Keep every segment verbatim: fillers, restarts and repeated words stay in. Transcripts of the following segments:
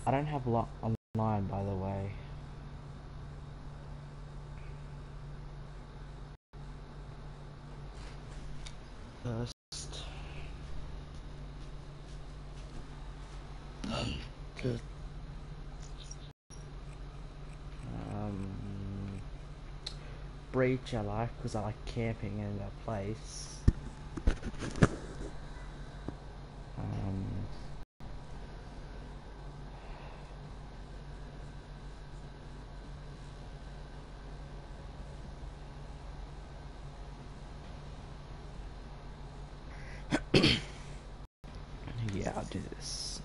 I don't have a lot online, by the way. First, good. Um, Breach I like because I like camping in that place. Um, yeah, I'll do this.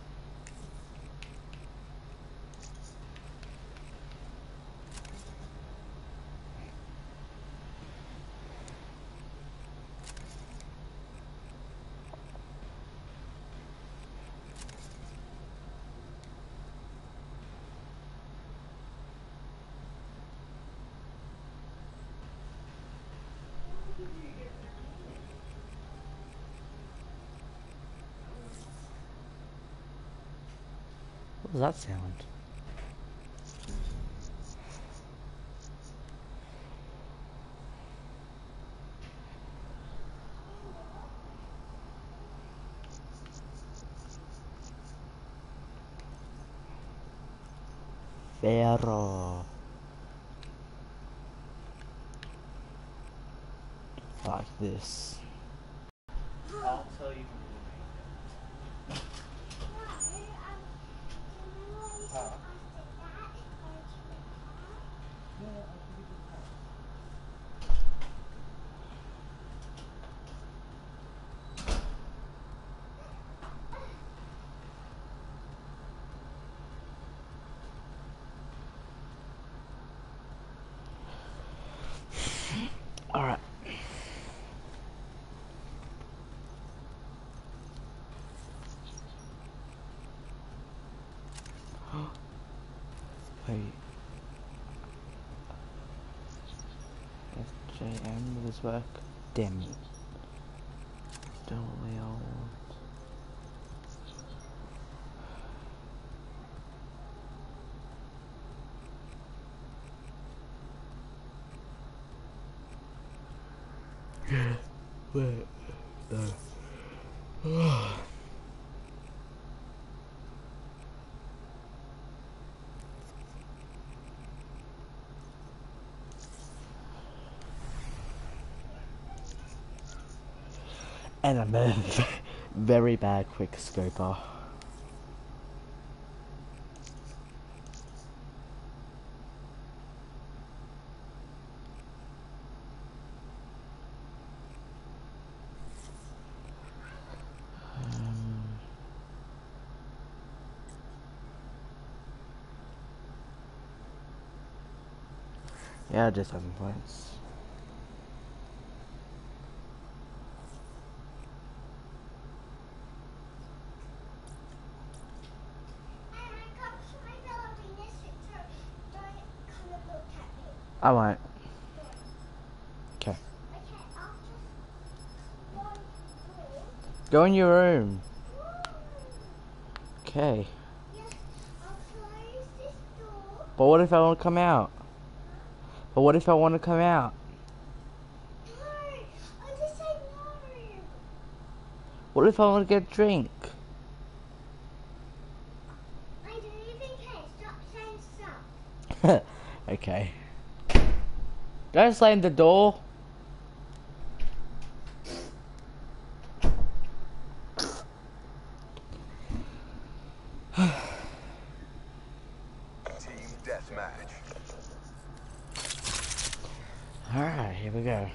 What does that sound? Pharaoh. Like this. I'll tell you. Huh? Alright. Wait. F J M, will this work? Damn it. Don't we all want? Wait. No. And I'm a very bad quick scoper. Um, yeah, just seven points. I won't. Okay. Go in your room. Okay. But what if I want to come out? But what if I want to come out? What if I want to get a drink? I don't even care. Stop saying stop. Okay. Don't slam the door. Team deathmatch. Alright, here we go.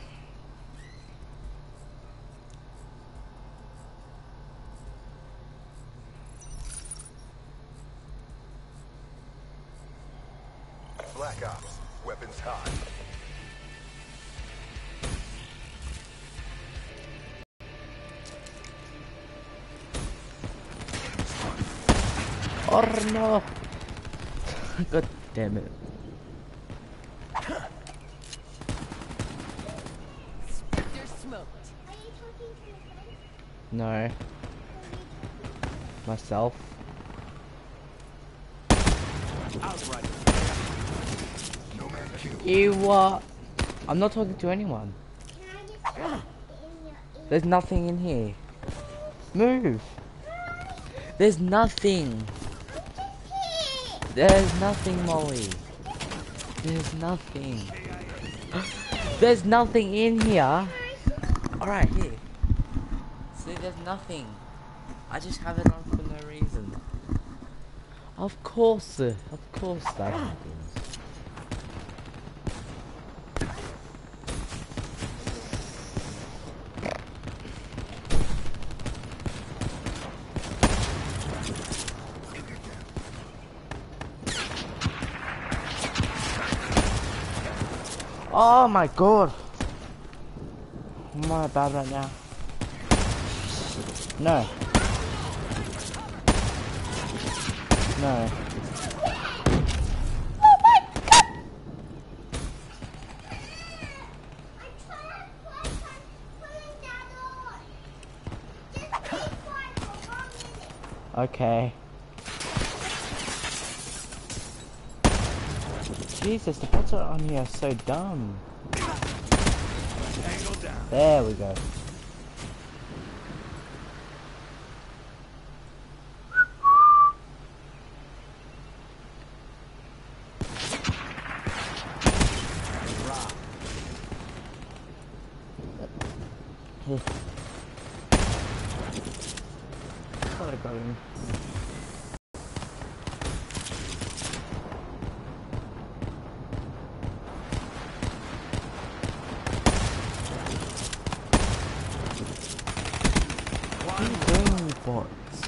Black Ops. Weapons hot. Oh no! God damn it. Spectre smoked. Are you talking to your friend? No. Myself. You what? I'm not talking to anyone. Can I just put it in your ear? There's nothing in here. Move. There's nothing. There's nothing, Molly. There's nothing. There's nothing in here. Alright, here. See, there's nothing. I just have it on for no reason. Of course, uh, of course that happens. Oh my god! Am I bad right now? No. No. Oh my god! I'm trying to play putting that on. Just be quiet for one minute. Okay. Jesus, the buttons on here are so dumb. There we go. Thought I got him. Bots.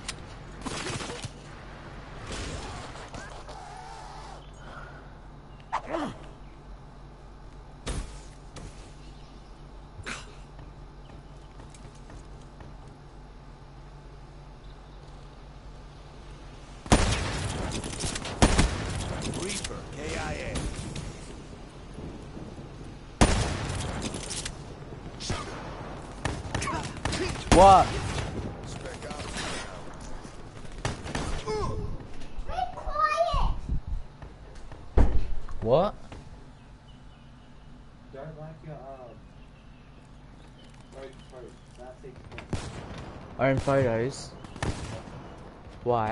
Reaper, K I A. What? What? Don't like your um. Right, right. That takes place. Own photos. Why?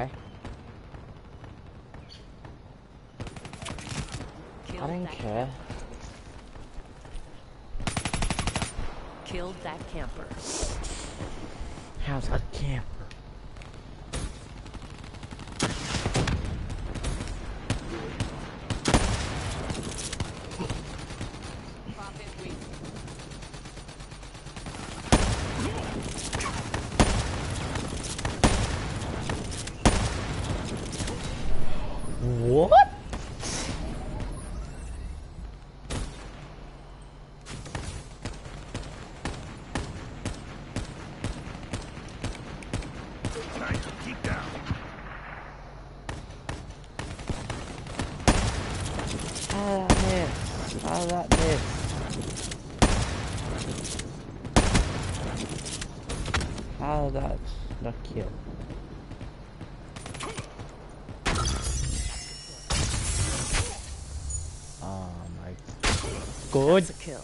Killed I don't that- care. Killed that camper. How's that camper? Profit week. What? Keep down. How did that miss? How did that miss? How did that not kill? Oh my god. That's a kill.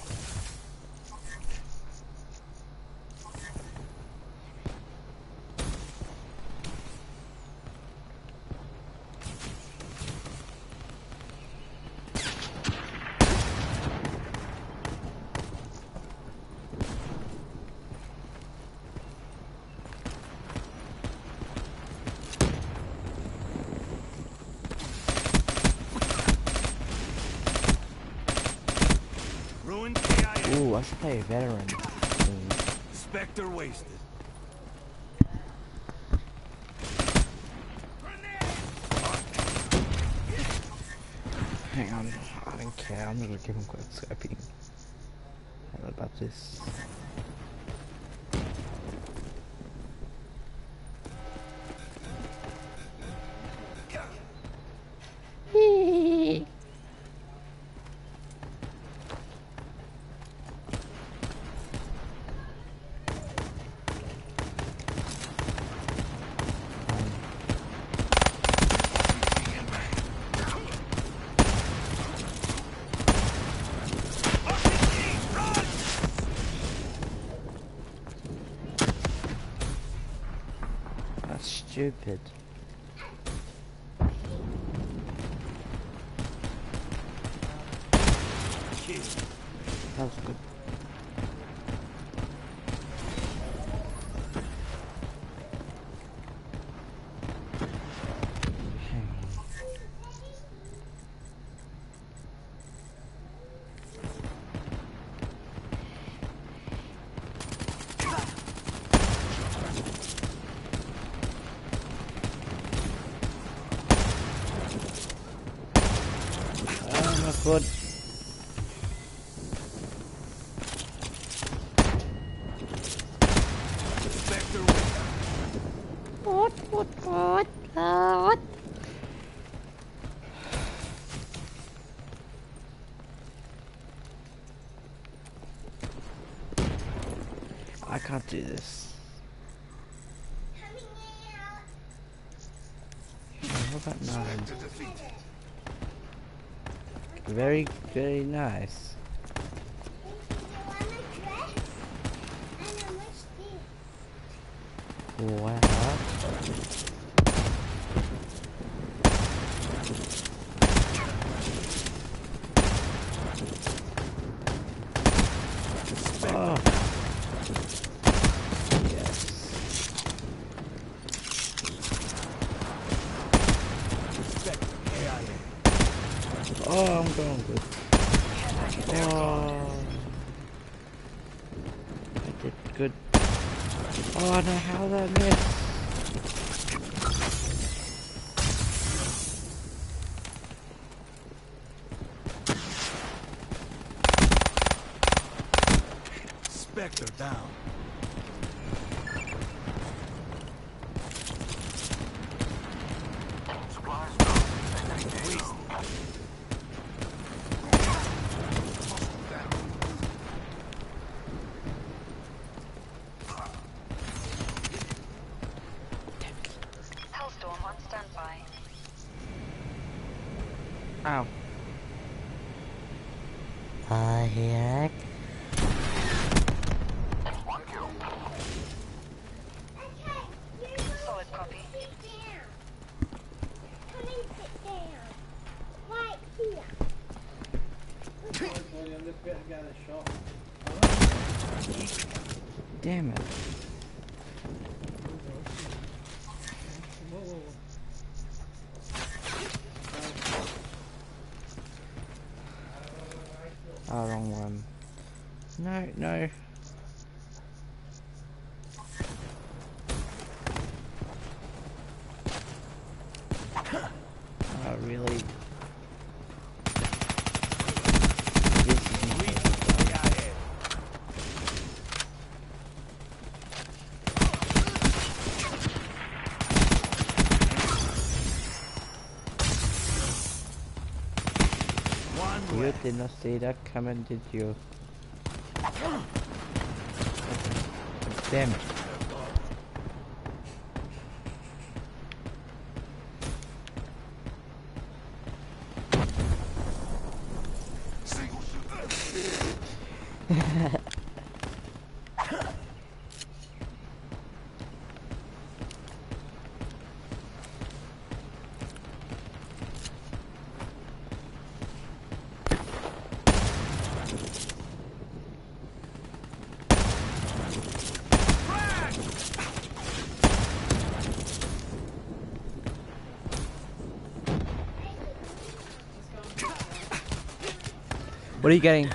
Ruined K I A. Ooh, I should play a veteran. Spectre wasted. Hang on, I don't care, I'm gonna give him quick scoping. What about this? stupid. That was good. Oh my god. Spectre Wasted. What, what, what, uh, what? I can't do this. Coming out. How about nine? To defeat. Very, very nice. You want a dress? And how much this? Wow. Oh. Yes. Spectre K I A. Oh, I'm going good. Oh. I did good. Oh no, how did I miss? Spectre down. Hellstorm on standby. Ow. Uh, here. Okay, you're going Solid copy. to sit down. Come and sit down. Right here. Honestly, I'm just about to go to the shop. Damn it. Oh, wrong one. No, no. Oh, really? This is not K I A. One You left. did not see that coming, did you? Damn it. Single shooter. What are you getting?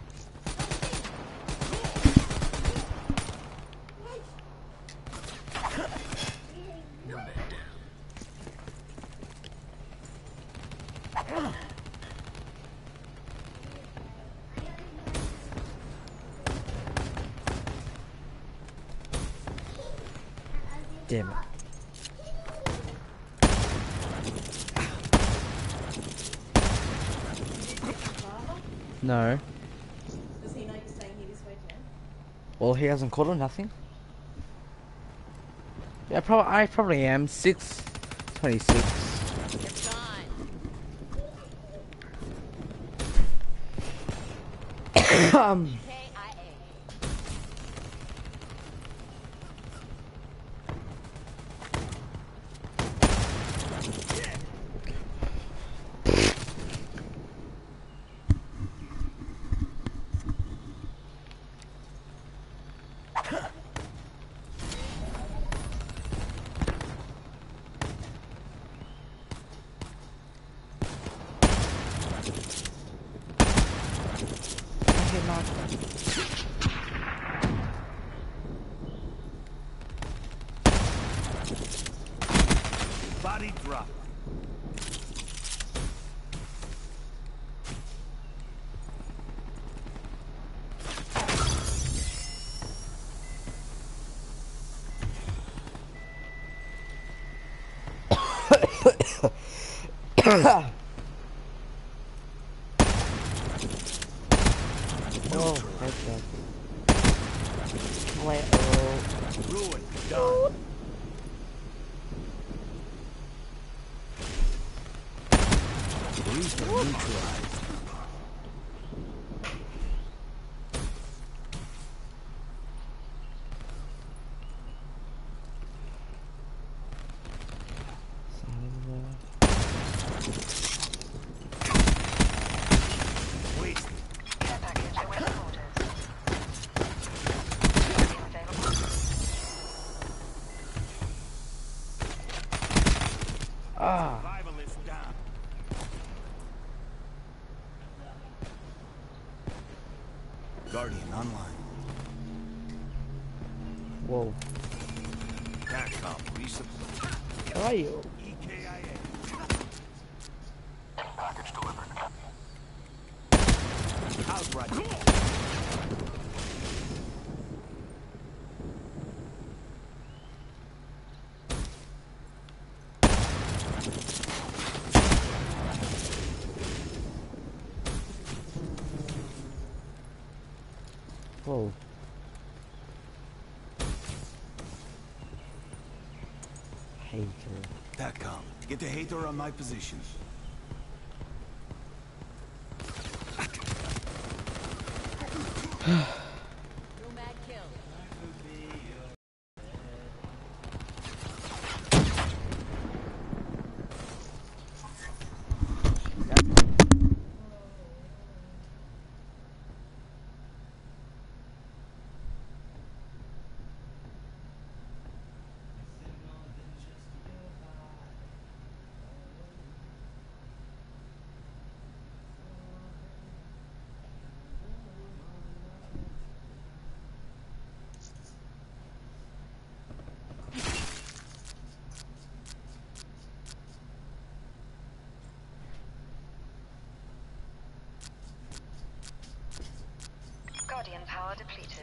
Damn it. No. Does he know you're staying here this weekend? Well, he hasn't called or nothing. Yeah, probably. I probably am. Six twenty-six. It's on. um. K I A. Body drop. Oh, that's good. Wait, oh. Ruin. Done. Reaper neutralized. Wait. Care package awaiting orders. Available. Ah, Survivalist down. Guardian online. whoa. Catcom resupply. How are you? E K I Package delivered. A. Outright. Whoa. Hater. Catcom. Get the hater on my position. Nomad kill. Guardian power depleted.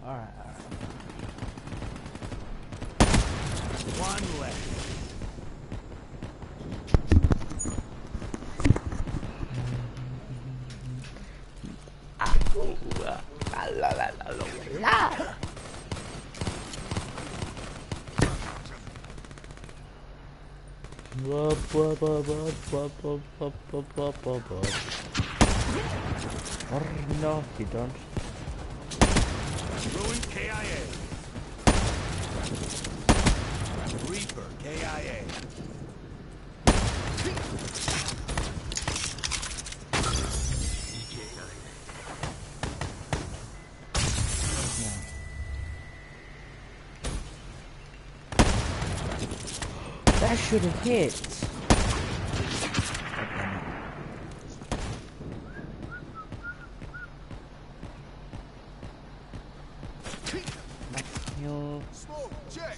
alright, alright. One left. La la la la la. Wop, wop, wop, wop, wop, wop, wop, wop, wop, wop. Or no, you don't. Ruin K I A. Reaper K I A. That should have hit. You. Smoke, check.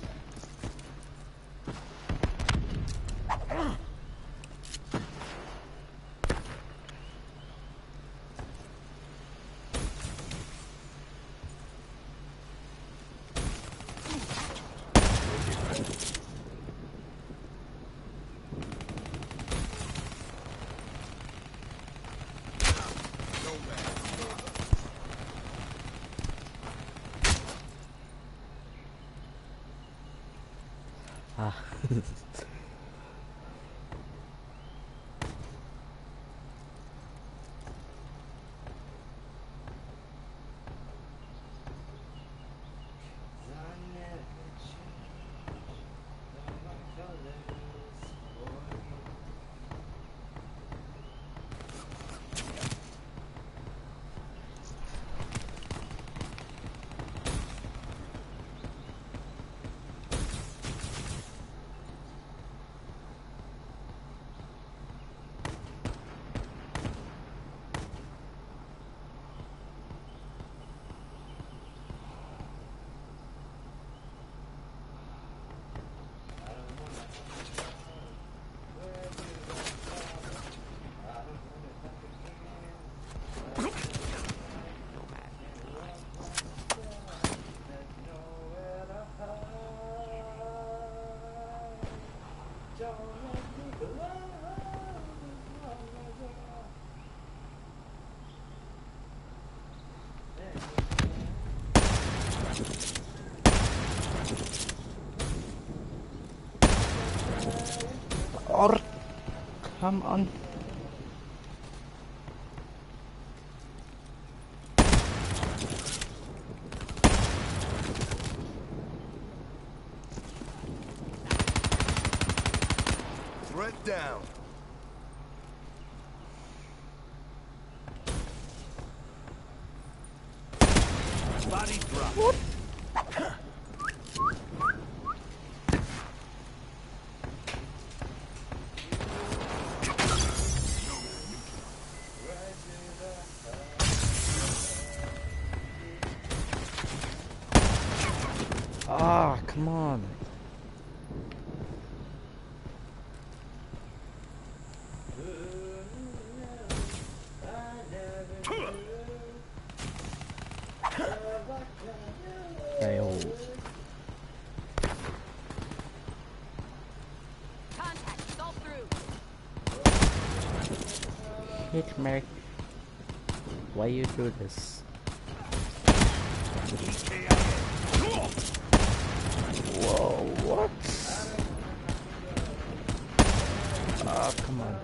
Ah. Or come on. Threat down. Body drop. Ah, come on. Fail. Contact, assault through. Hit me. Why you do this? K I A. Whoa, what? Ah, come on.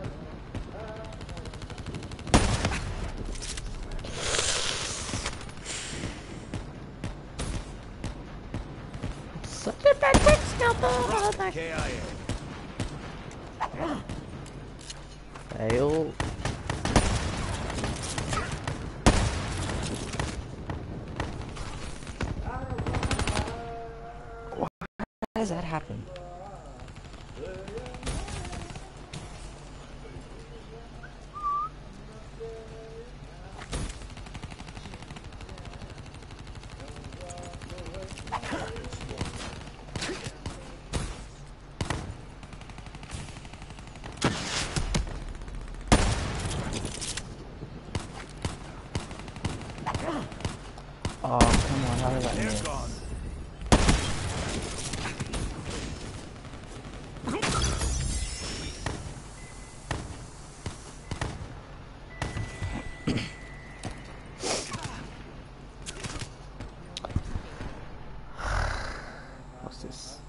Such a bad quick scalper! K I A. Fail. How does that happen? Oh, come on, how did I They're miss? gone. What's this?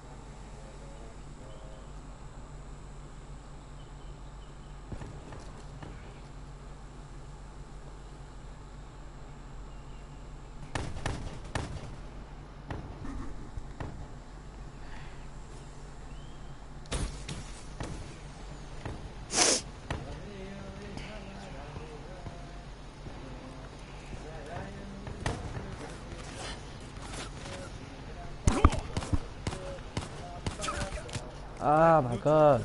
Oh my god.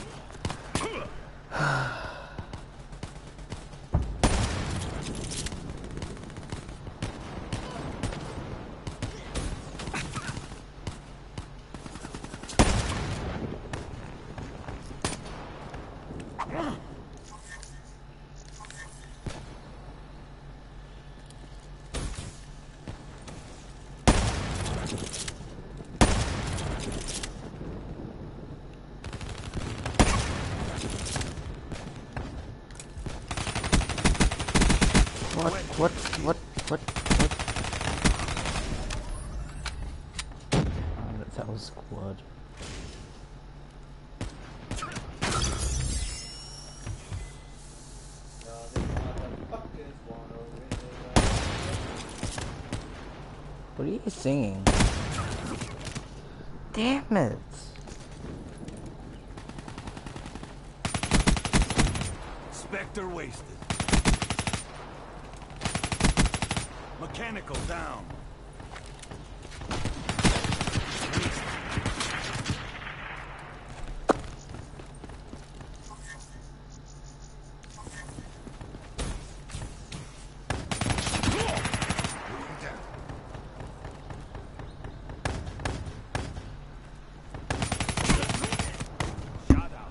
What, what, what, what, what? Oh, that's our squad. What are you singing? Damn it! Spectre wasted. Mechanical down. Shot out.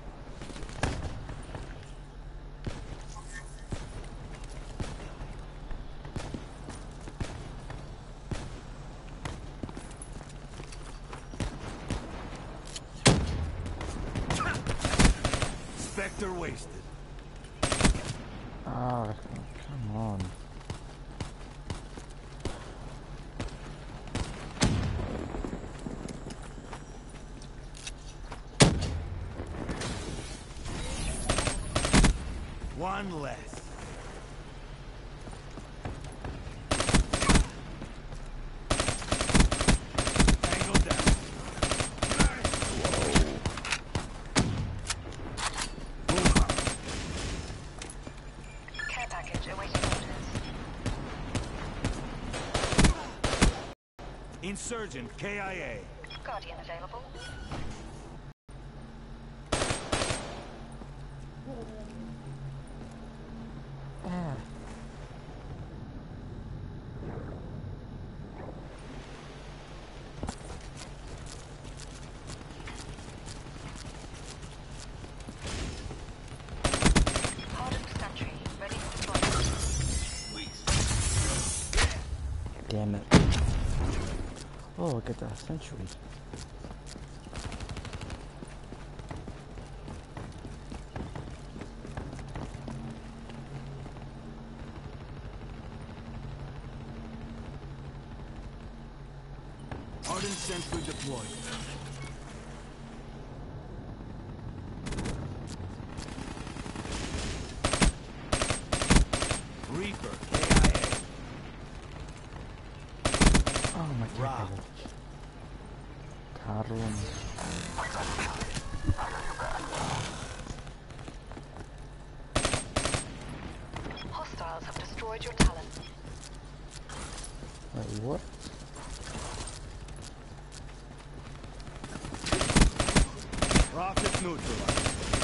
Spectre wasted. Oh, come on. One less. Tango down. Move on. Care package awaiting orders. Insurgent K I A. Guardian available. Ah. Hardened sentry ready for deployment. Damn it. Oh, look at that century. Hardened sentry deployed. Reaper K I A. Oh my god. Rock. Karun. Hostiles have destroyed your talent. Wait, what? Rocket neutralized.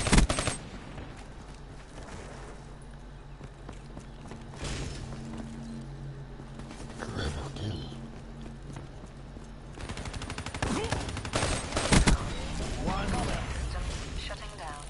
One left. Systems shutting down.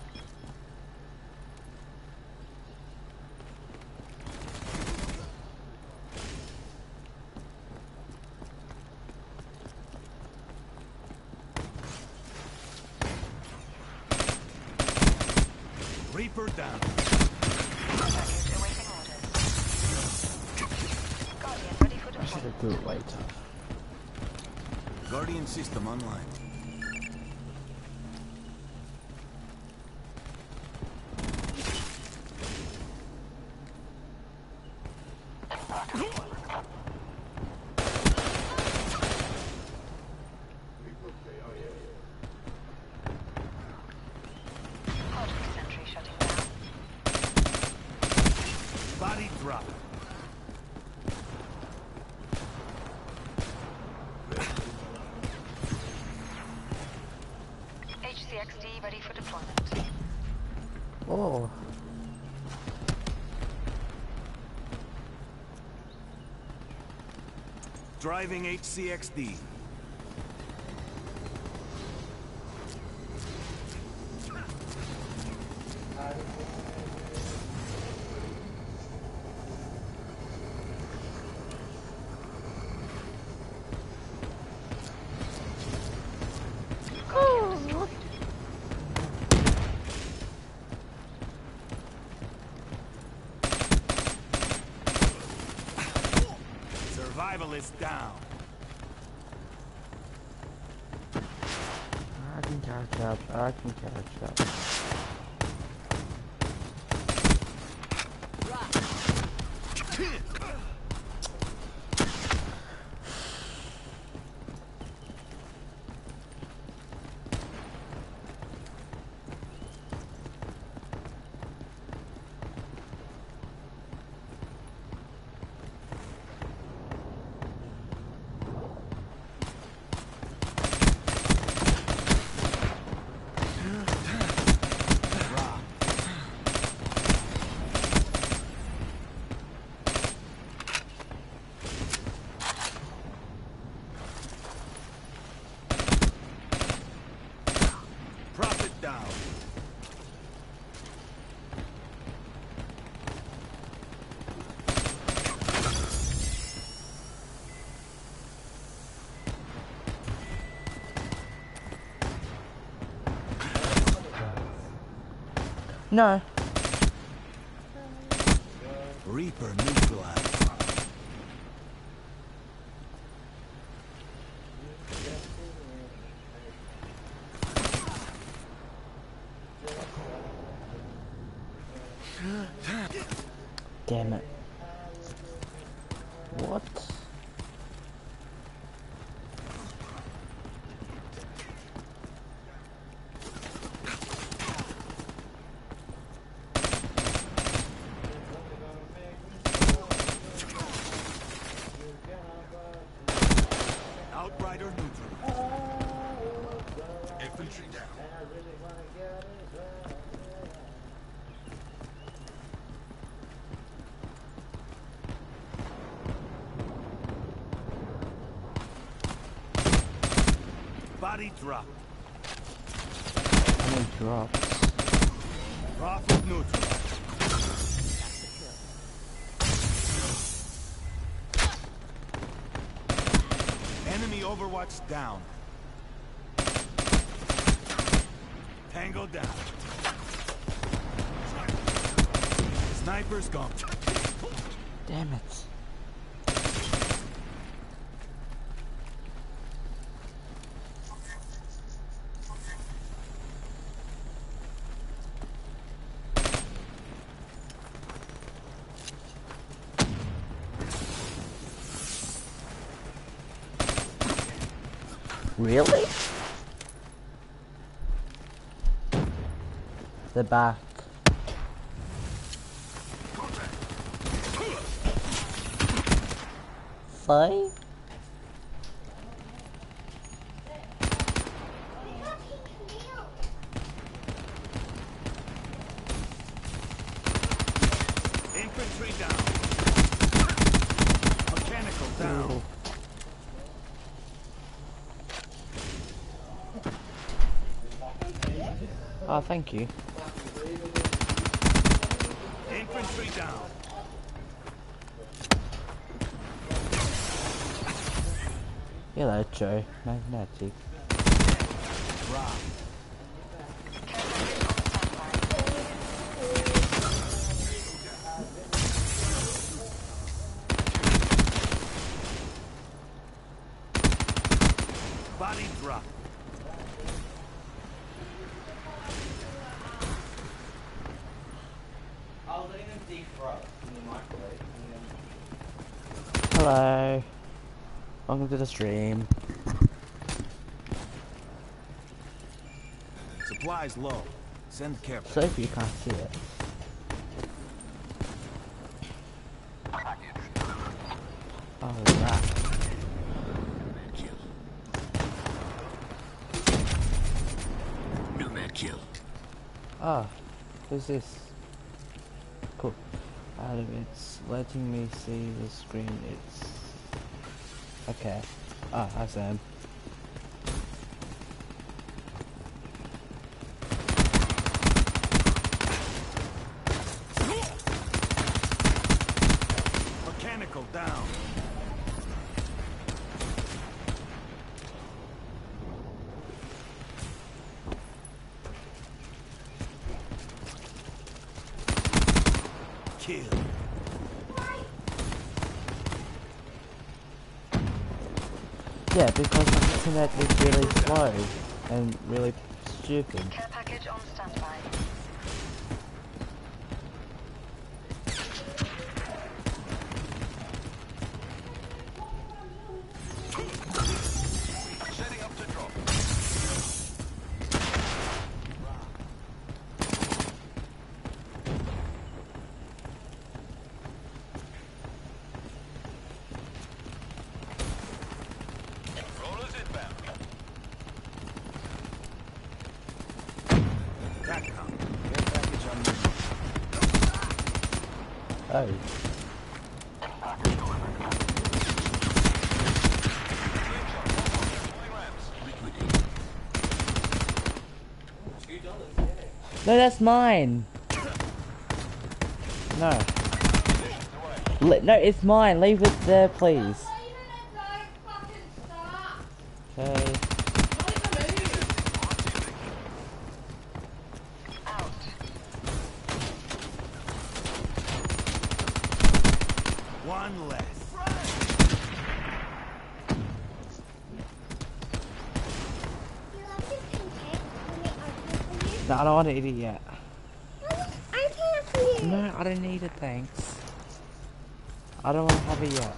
Reaper down. Package awaiting orders. Guardian ready for I should deployment. have do it later. Guardian system online. Hardware sentry shutting down. Body drop. H C X D ready for deployment. Oh. Driving H C X D. Guardian destroyed. Survival is down. I can catch up. I can catch up. Prophet down. No. Reaper neutralized. Damn it. What? Outrider neutral. Infantry down. Body drop. How many drops? Prophet neutral. Enemy Overwatch down. Tango down. Sniper's gone. Damn it. Really? The back. Five? Infantry down. Mechanical down. Oh, thank you. Infantry down. Hello, Joe. Magnetic. Drop. Grenade drop. I was letting them defrost in the microwave. And then Hello. Welcome to the stream. Supplies low. Send care So if you can't see it. Oh, that. New med kill. Ah, who's this? Cool. Adam, it's letting me see the screen. It's okay. Ah, hi Sam. Mechanical down. Kill. Yeah, because the internet is really slow and really stupid. Care package on standby. Setting up to drop. Rollers inbound. TACCOM. Care package on mission. Oh. No, that's mine. No. Le no, it's mine. Leave it there, please. Okay. Out. One less. No, I don't want to eat it yet. I can't see it. No, I don't need it, thanks. I don't want to have it yet.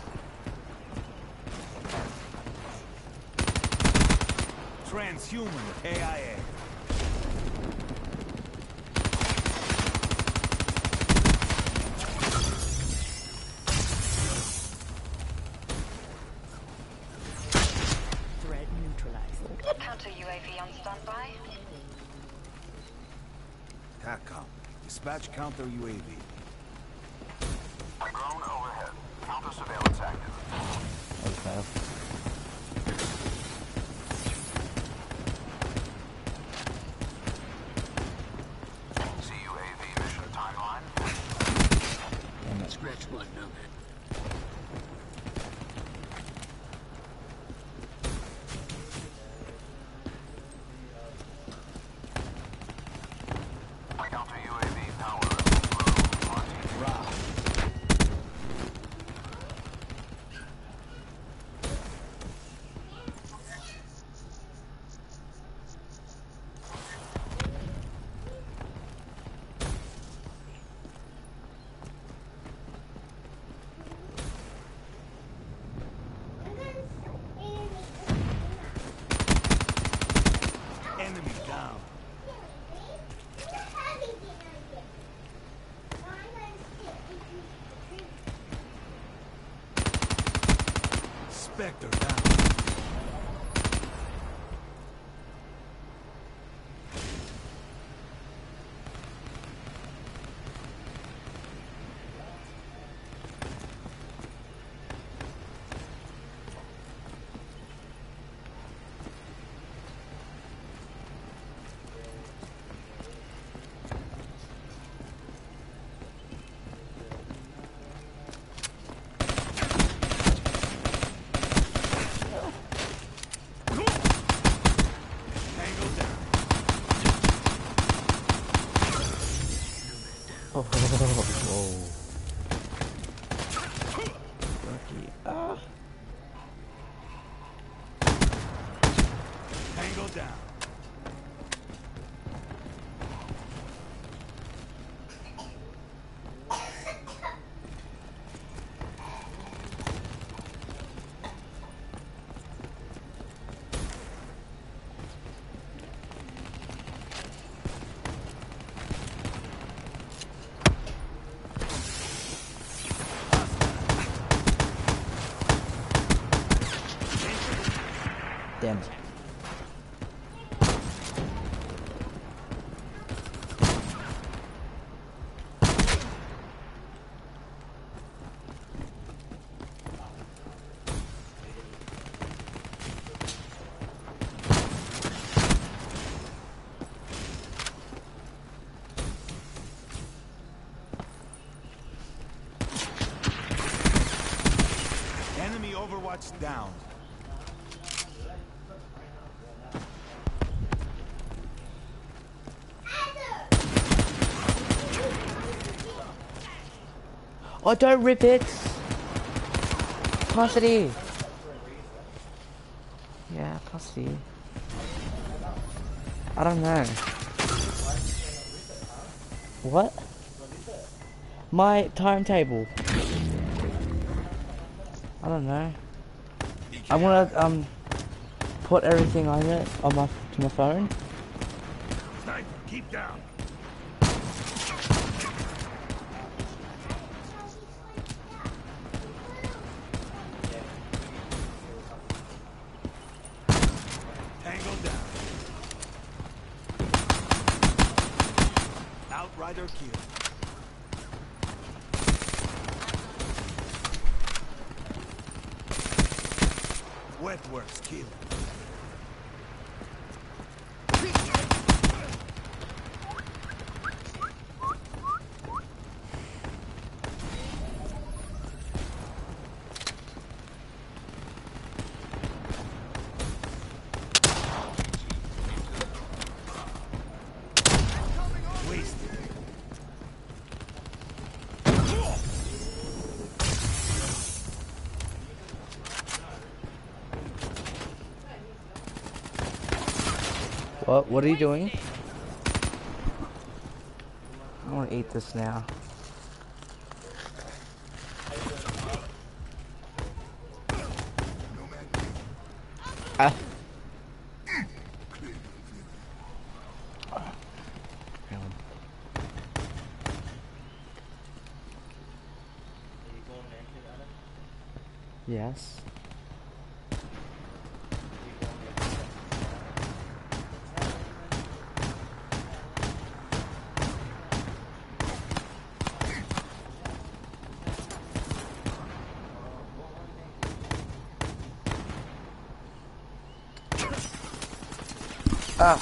Transhuman A I A. Threat neutralized. Counter U A V on standby. TACCOM. Dispatch counter U A V. Drone overhead. Counter surveillance active. Okay. C U A V mission timeline. Damn it. Scratch one number. Counter U A V power level low. Ra. Enemy down. Spectre down. Tango down. Oh, whoa. Lucky. Ah. down. Damn it. Enemy Overwatch down. Oh, don't rip it! Custody! Yeah, custody. I don't know. What? My timetable. I don't know. I wanna um put everything on it on my to my phone. Sniper, keep down. Tango down. Outrider kill. Wetworks kill. Wasted. What? What are you doing? I want to eat this now. Ah. Yes. Ah.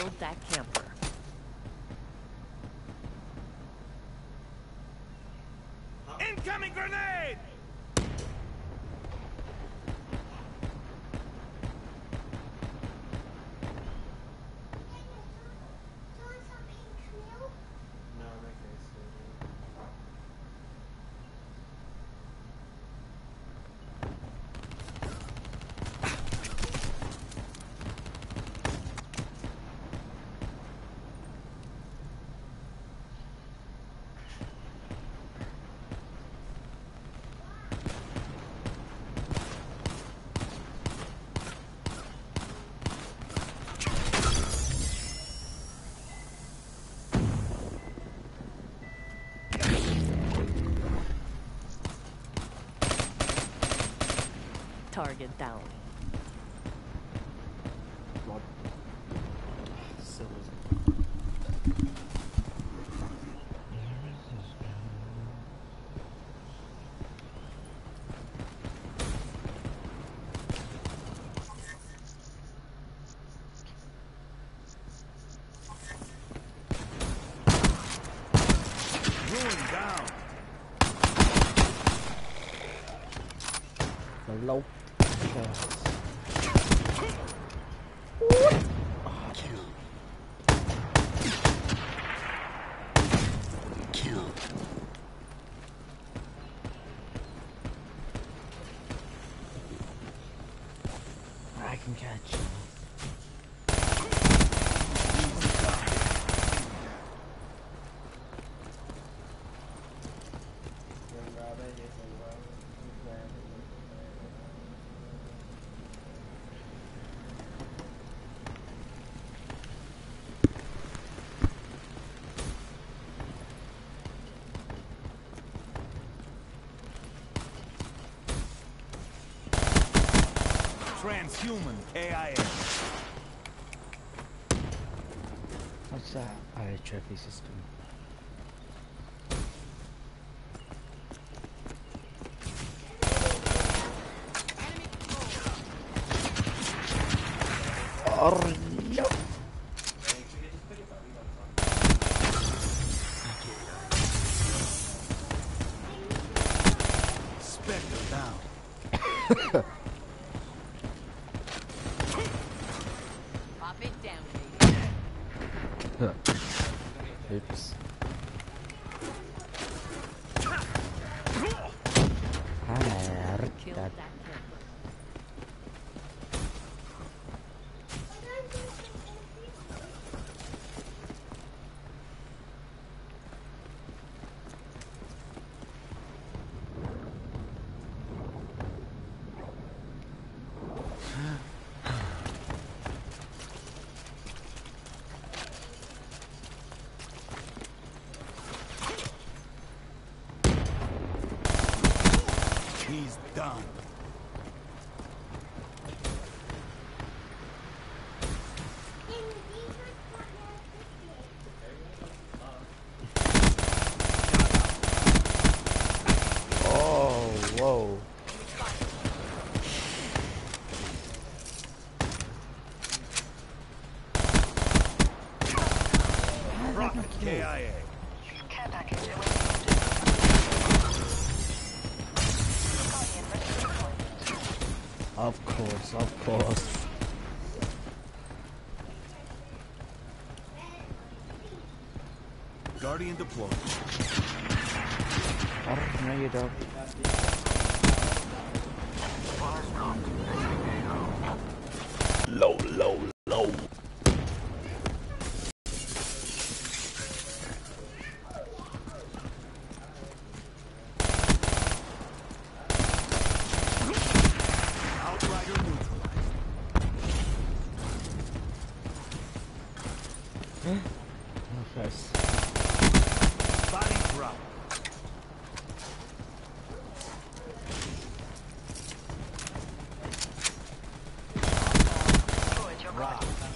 Killed that camper. Incoming grenade! Someone saw pink milk. No, in that case. Target down. What? Silly. Ruin down. Hello. Kill. Kill. I can catch you. Transhuman K I A. What's that? Oh, a trophy system. Oh, no. Spectre down. Pop it down, baby. Oops. Killed That. that camper. He's done. Oh, whoa. Prophet K I A. Care package awaiting. Guardian ready for deployment. Of course, of course. Guardian deployed. Oh, no, you don't. Low, low, low. Outrider neutralized. No first. Body drop. Destroyed your Rock. guardian.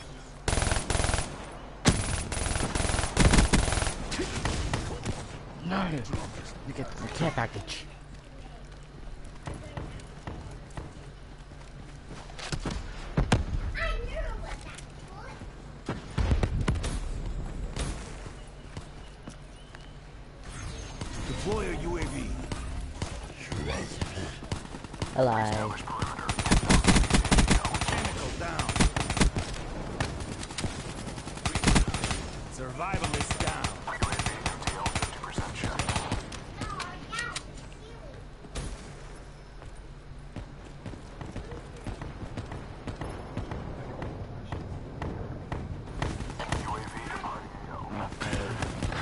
No! You get the care package. I knew it was that boy. Hello. Mechanical down. Survivalist down. U A V M T L fifty percent check. U A V departing A O.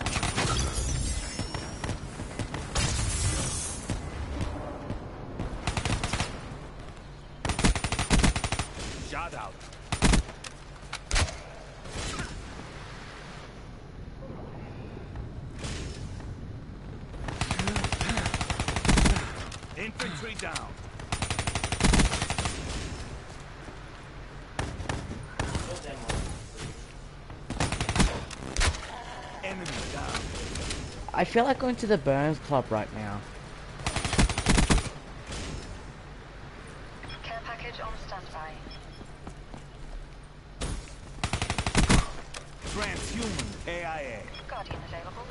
Shot out. Infantry down. Enemy down. I feel like going to the Burns Club right now. Care package on standby. Transhuman A I A. Guardian available.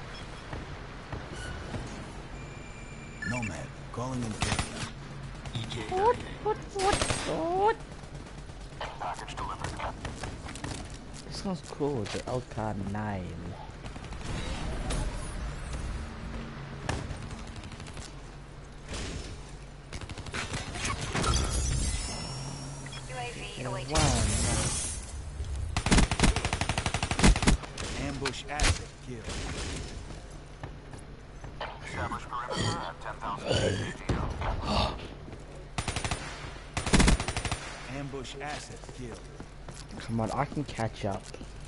Nomad calling in. What? What? What? What? Package delivered. This sounds cool. The L K nine. U A V Yeah, awaiting. wow. Ambush asset kill. Establish perimeter at ten thousand feet A T O. Ambush asset kill. Come on, I can catch up.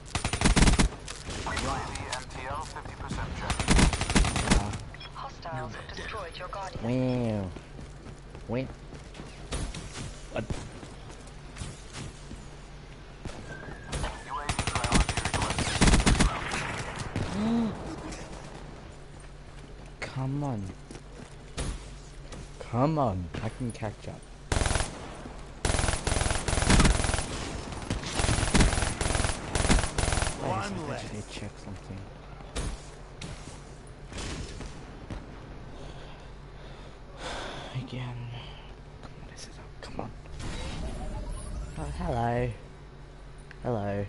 U A V M T L fifty percent check. Hostiles have destroyed your Guardian. Wow. Wait. What? U A V priority requested. Come on. Come on, I can catch up. Wait a One second, I less. just need to check something. Again. Come on, this is up. Come on. Oh, hello. Hello.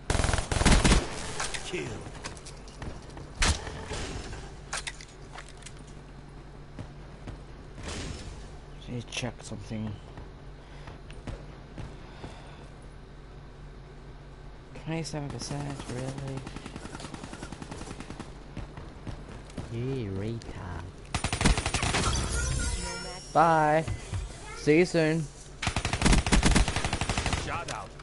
Kill. Just need to check something. twenty-seven percent, really? Yeah, retard. Bye. See you soon. Shot out.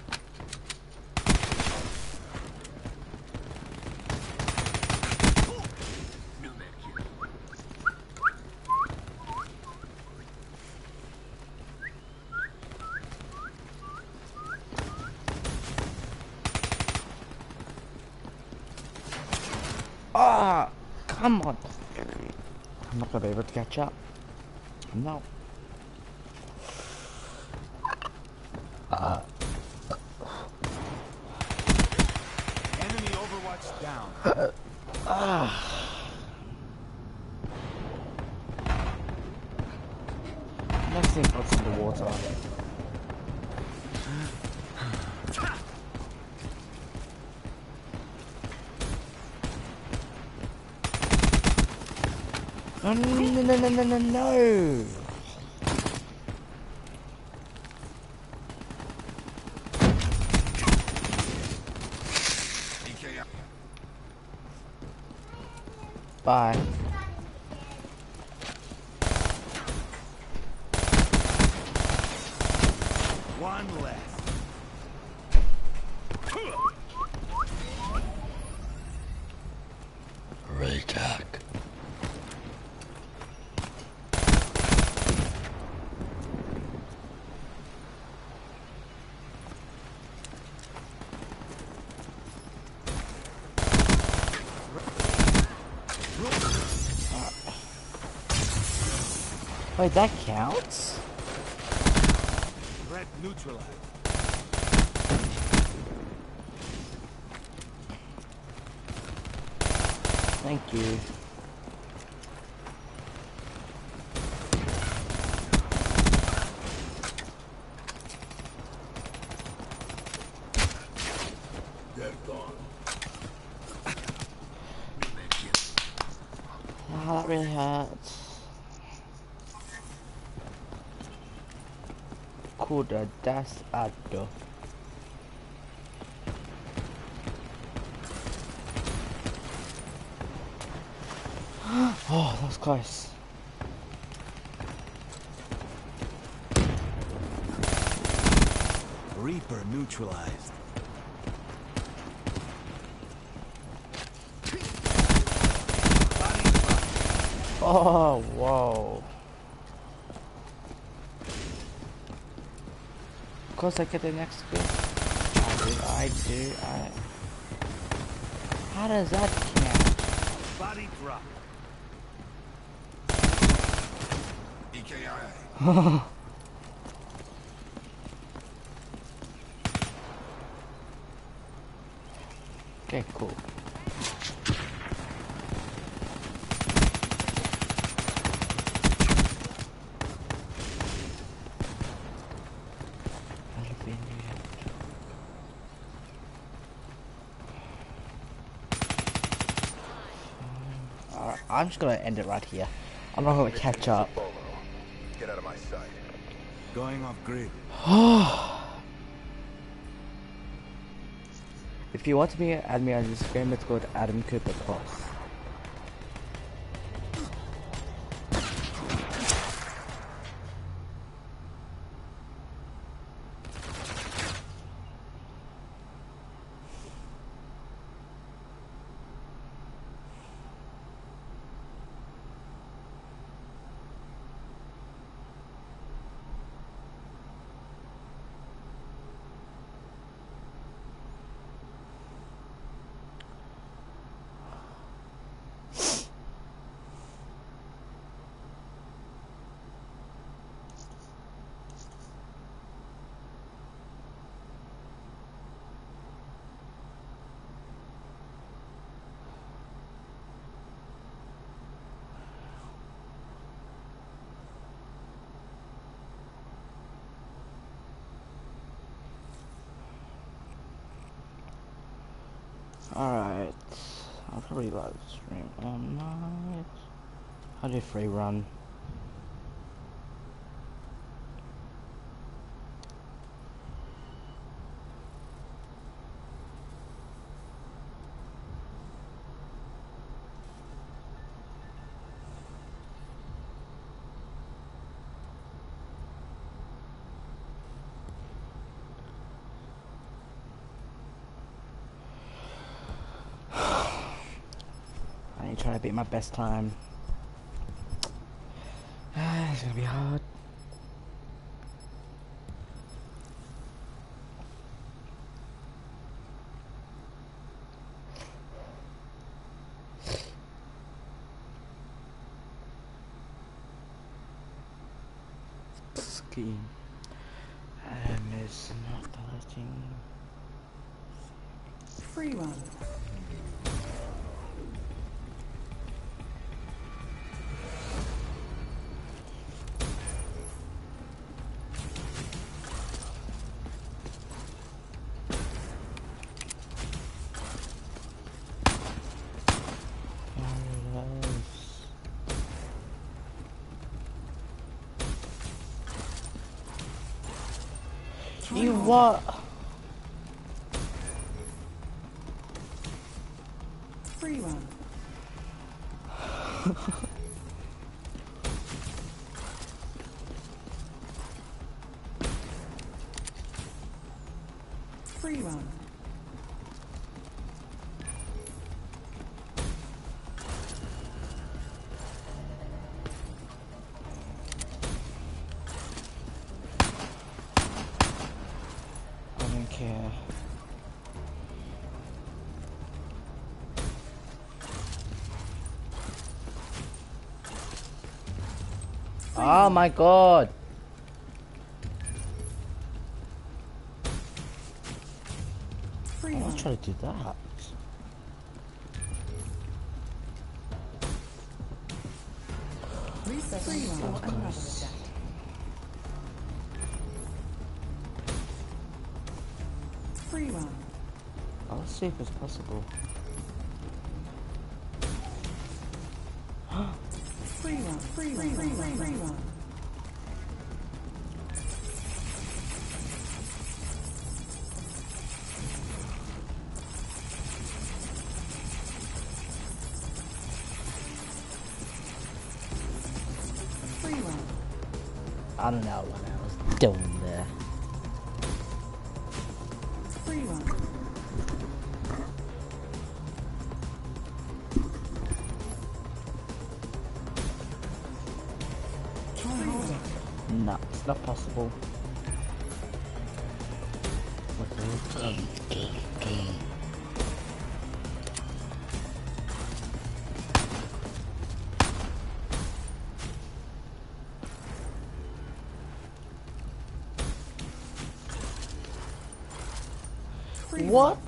Ah, come on. I'm not gonna be able to catch up. No. Enemy Overwatch down. Next thing puts in the water. No, no, no, no, no, no, no, no. Bye. One less. Reattack. Wait, that counts? Threat neutralized. Thank you. Kuda das Auto. Oh, that was close. Reaper neutralized. Oh, whoa. Of course I get the next skill. I do, I do, I... How does that count? Body drop. E K I. Okay, cool. Alright, I'm just gonna end it right here. I'm not gonna catch up. Get out of my sight. Going off grid. If you want me, add me on Instagram. It's called Adam Cooper Plus. Alright, I'll probably live stream all night. How do you free run? I ain't trying to beat my best time. Ah, it's gonna be hard. Skiing. And it's not letting. Free run. You what? Free run. Free run. I don't care. Oh my god! Free I'm run. not trying to do that. Reset free run. For another set. Free run. Oh, let's see if it's possible. Free run. Free run. Free run. Free run. Free run. I don't know what I was doing there. Free run. Try harder. No, it's not possible. Free run. What?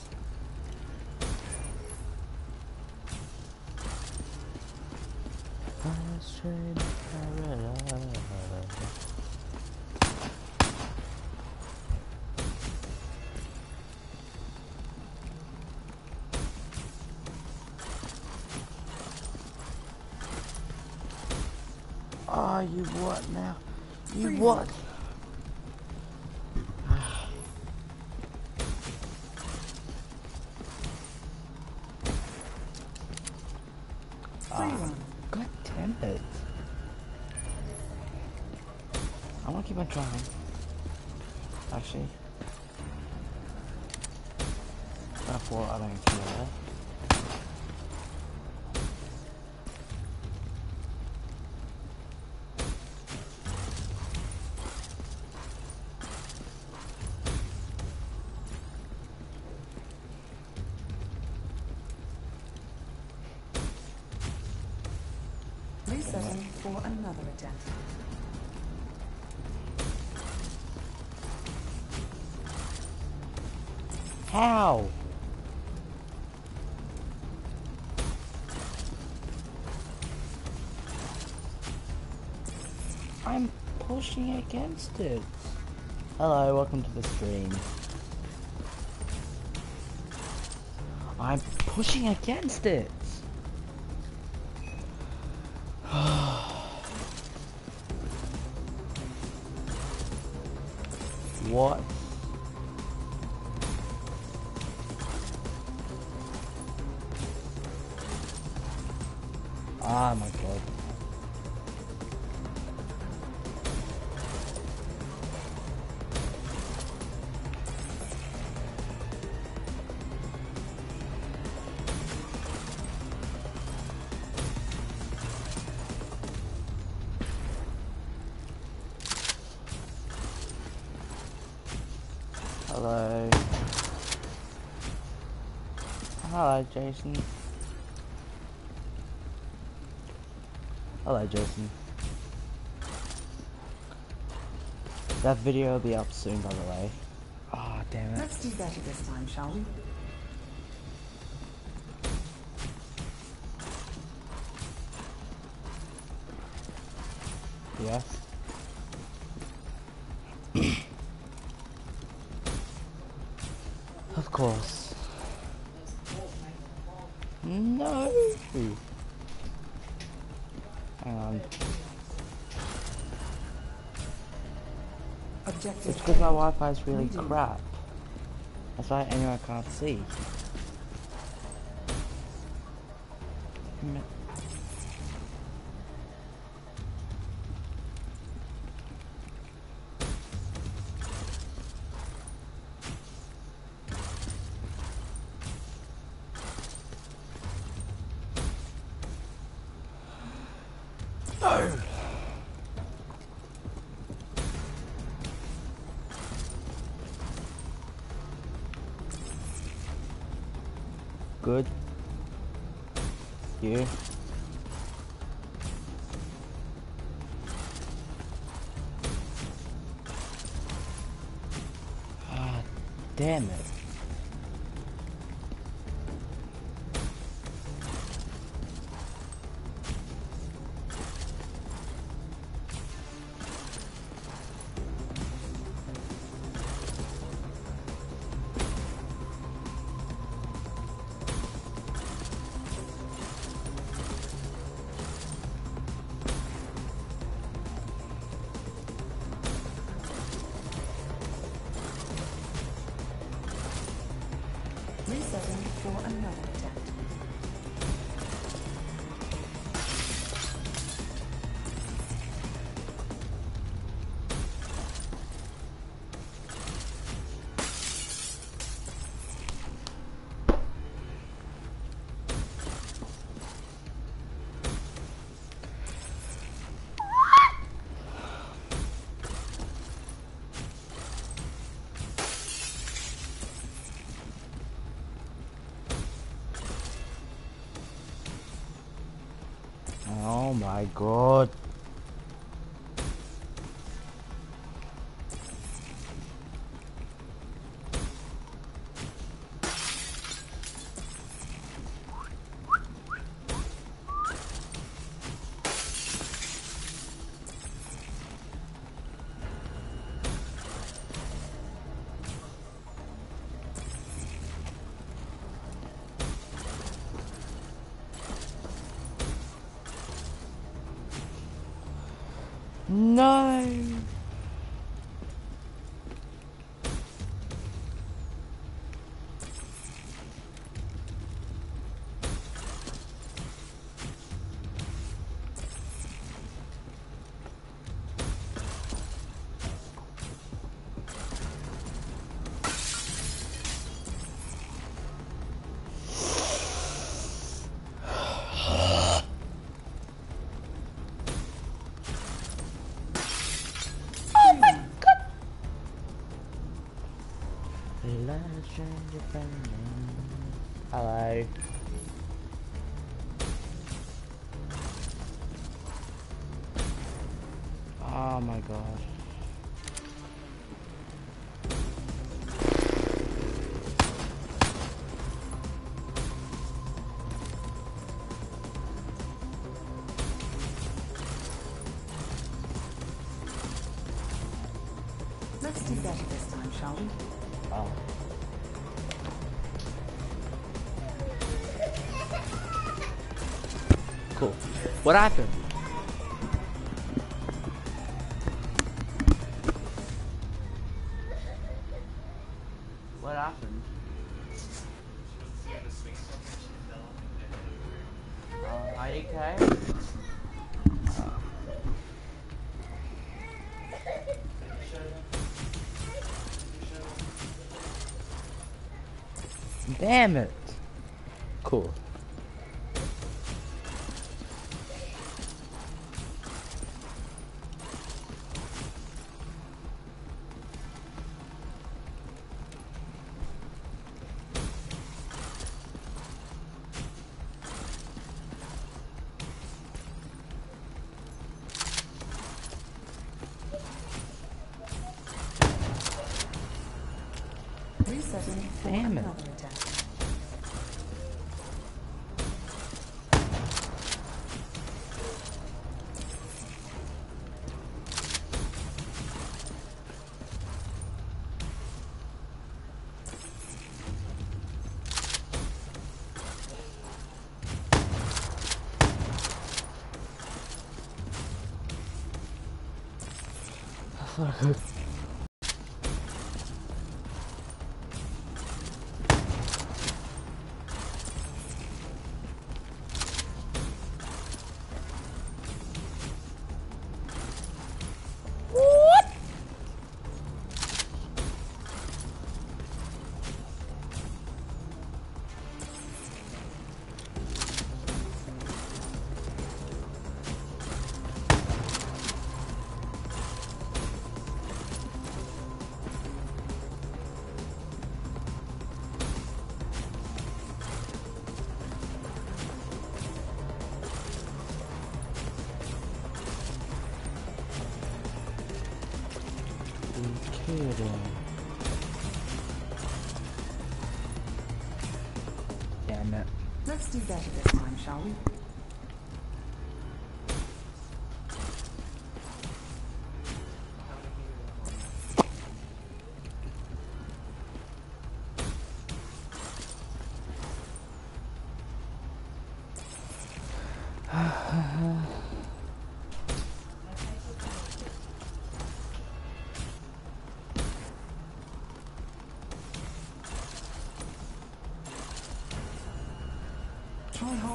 Oh, you what now? You Free what? Free run. God damn it. I'm gonna keep on trying. Actually. Therefore, I don't care. Resetting for another attempt. How? I'm pushing against it. Hello, welcome to the stream. I'm pushing against it. What? Ah, my God. Hello. Hello, Jason. Hello, Jason. That video will be up soon, by the way. Oh, damn it. Let's do better this time, shall we? Yes. Of course. No. Hang on. Objective. It's because my Wi-Fi is really crap. That's why anyone can't see. Good. You. Ah, damn it. my god. No. Hello. Oh my god. Let's do better this time, shall we? Oh. Cool. What happened? What happened? Uh, are you okay? Damn it. Cool. Resetting for Damn it. another attempt. Kidding. Damn it. Let's do better this time, shall we? Try hard.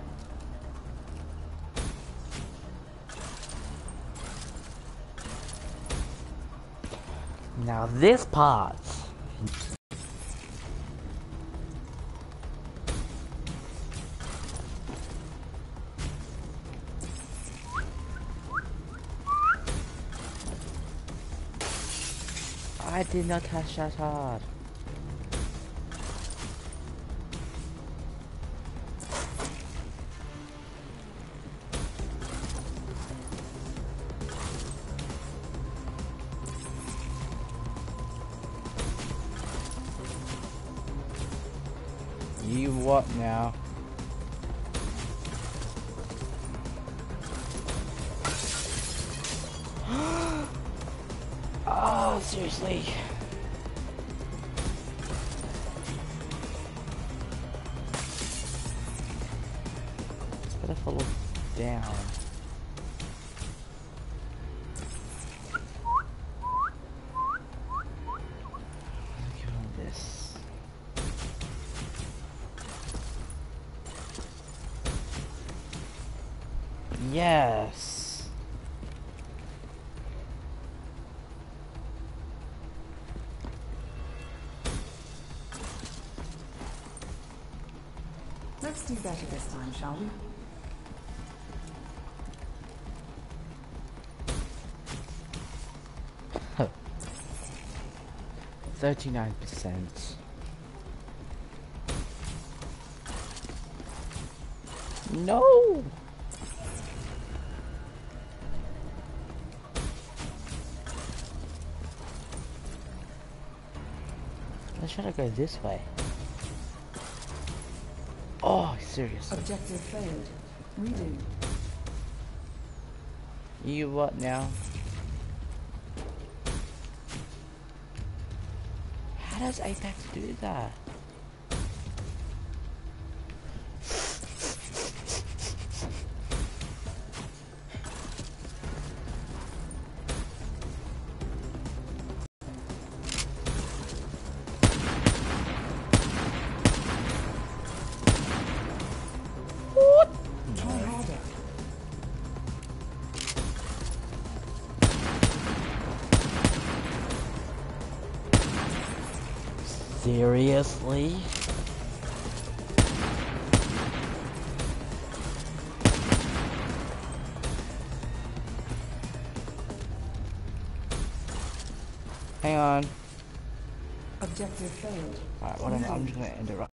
Now this part. I did not touch that hard. You what now? Oh, seriously. It's better if I look down. Look at all this. Yes. Let's do better this time, shall we? Thirty-nine percent. No. Let's try to go this way. Oh, seriously. Objective failed. Redo. You what now? How does Apex do that? Try harder. Seriously? Hang on. Objective failed. Alright, whatever, I'm just gonna end it right.